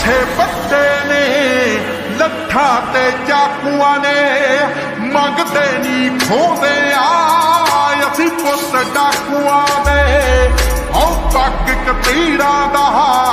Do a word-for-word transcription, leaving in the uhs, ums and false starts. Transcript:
पिछे बच्चे ने लट्ठा ते चाकुआ ने मंगते नी खोदे आ असी पुत डाकुआ दे औ पग कतीरा दा